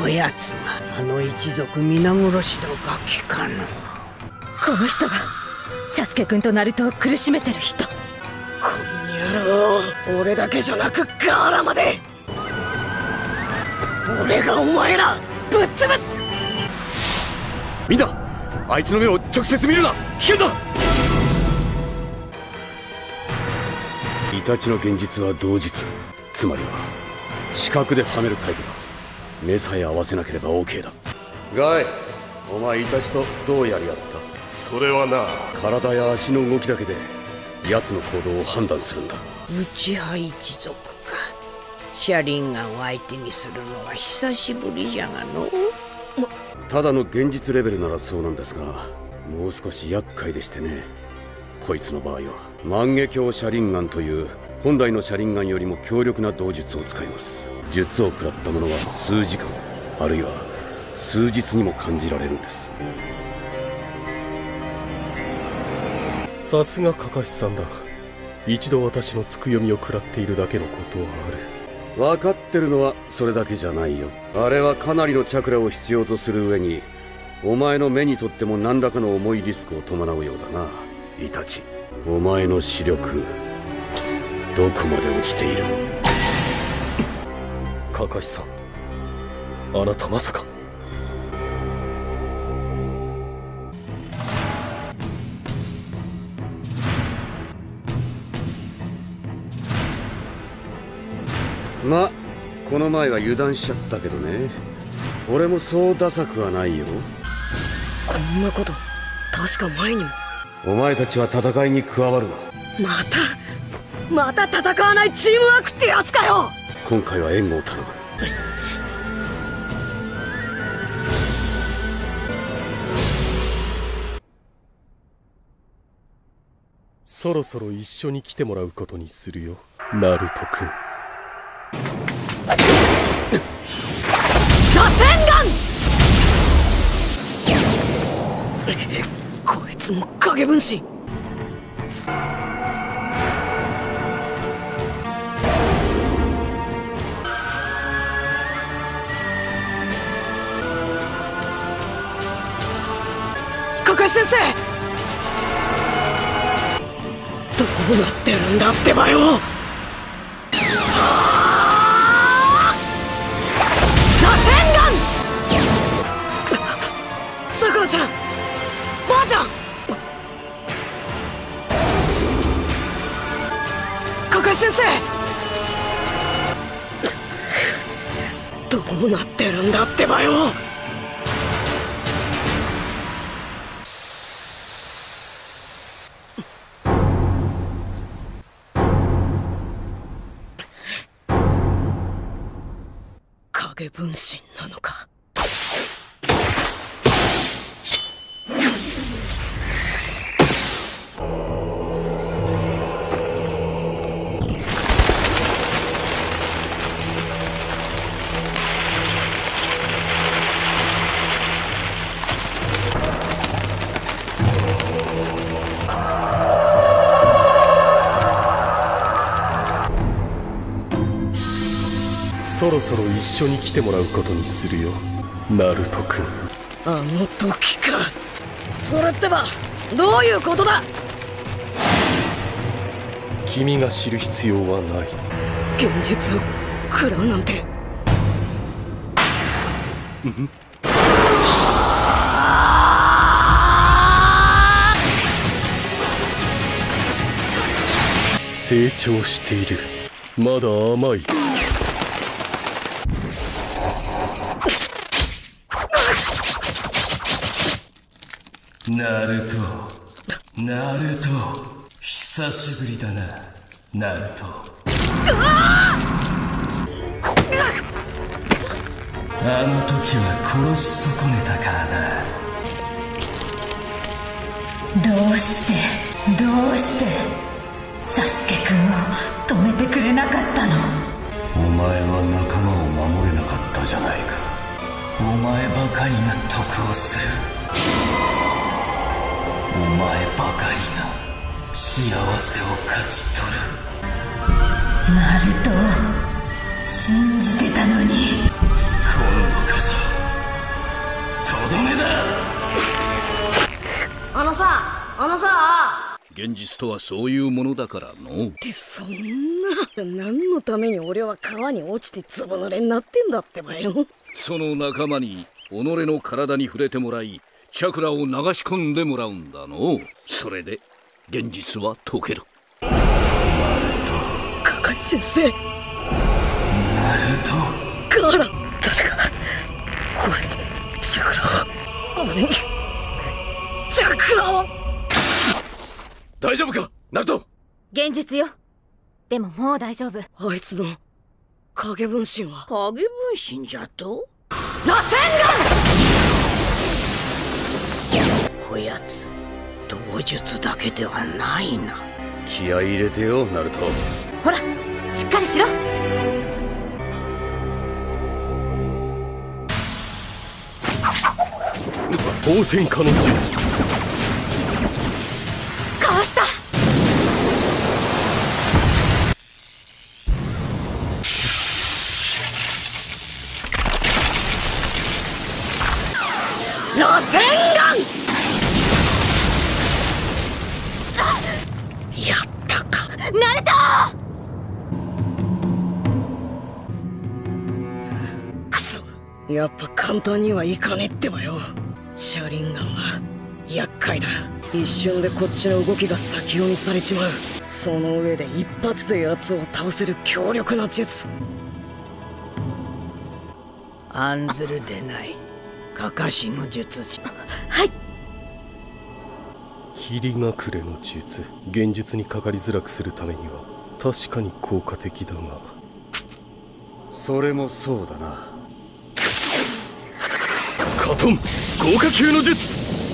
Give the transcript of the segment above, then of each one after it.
やつがあの一族皆殺しのガキかの。 この人がサスケくんとナルトを苦しめてる人。 この野郎、俺だけじゃなくガーラまで俺がお前らぶっ潰す。 みんなあいつの目を直接見るな。危険だ。イタチの現実は同日、つまりは視覚ではめるタイプだ。目さえ合わせなければ OK だ。ガイ、お前イタチとどうやり合った？ それはな、 体や足の動きだけで奴の行動を判断するんだ。 内派一族か。シャリンガンを相手にするのは久しぶりじゃがの。 ただの現実レベルならそうなんですが、もう少し厄介でしてね。こいつの場合は万華鏡シャリンガンという本来のシャリンガンよりも強力な道術を使います。術を食らった者は数時間あるいは数日にも感じられるんです。 さすがカカシさんだ。一度私のつく読みを食らっているだけのことはある。 分かってるのはそれだけじゃないよ。あれはかなりのチャクラを必要とする上に、お前の目にとっても何らかの重いリスクを伴うようだな、イタチ。お前の視力どこまで落ちている？ カカシさん、あなたまさか。 ま、この前は油断しちゃったけどね。俺もそうダサくはないよ。 こんなこと確か前にも。 お前たちは戦いに加わるな。 また戦わないチームワークってやつかよ。 今回は援護を頼む。 そろそろ一緒に来てもらうことにするよ、ナルト君。 螺旋丸こいつも影分身。カカシ先生、どうなってるんだってばよ。さくらちゃん、ばあちゃん、カカシ先生、どうなってるんだってばよ。影分身なのか。 そろそろ一緒に来てもらうことにするよ、ナルト君。 あの時か。それってばどういうことだ？ 君が知る必要はない。 現実を食らうなんて。 成長している。まだ甘い。 ナルト、ナルト、久しぶりだな、ナルト。あの時は殺し損ねたからな。 どうしてサスケくんを止めてくれなかったの？ お前は仲間を守れなかったじゃないか。お前ばかりが得をする。お前ばかりが幸せを勝ち取る。 ナルトを信じてたのに。 今度こそどめだ。 あのさ現実とはそういうものだからの。 ってそんな、何のために俺は川に落ちてずぶ濡れになってんだってばよ。 その仲間に己の体に触れてもらい、チャクラを流し込んでもらうんだの。それで現実は解ける。 カカシ先生、 ナルト。 ガラ、誰が俺にチャクラを、俺にチャクラを。 大丈夫かナルト。 現実よ。でももう大丈夫。 あいつの影分身は影分身じゃと？ 螺旋岩！こやつ道術だけではないな。 気合い入れてよナルト。 ほら、しっかりしろ。 応戦下の術。 かわした。 螺旋岩！やったかナルト。 くそ、やっぱ簡単にはいかねってばよ。車輪ガンは厄介だ。一瞬でこっちの動きが先読みされちまう。その上で一発で奴を倒せる強力な術。 案ずるでない、カカシの術師。 はい。 霧隠れの術、現実にかかりづらくするためには確かに効果的だが。 それもそうだな。 カトン、豪華級の術。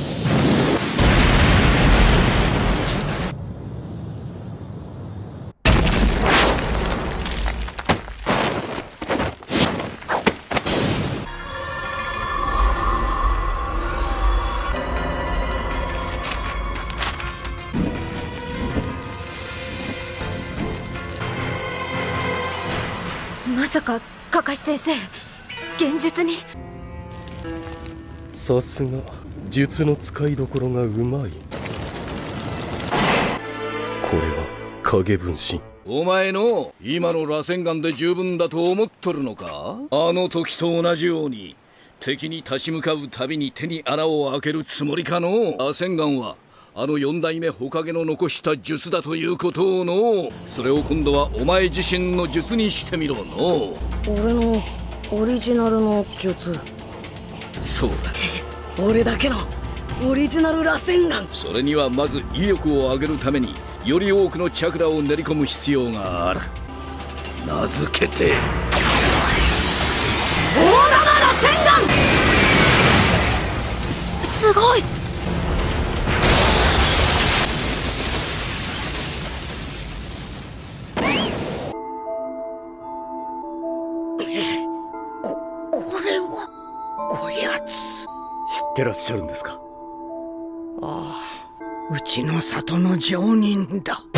まさかカカシ先生、現実に。 さすが術の使いどころがうまい。これは影分身。 お前の今の螺旋岩で十分だと思っとるのか。あの時と同じように敵に立ち向かうたびに手に穴を開けるつもりかの。螺旋岩はあの四代目火影の残した術だということをの。それを今度はお前自身の術にしてみろの。 俺のオリジナルの術。 そうだ。 俺だけのオリジナル螺旋岩。 それにはまず威力を上げるためにより多くのチャクラを練り込む必要がある。名付けて大玉螺旋岩。すごい。 これはこやつ。 知ってらっしゃるんですか。 ああ、うちの里の上人だ。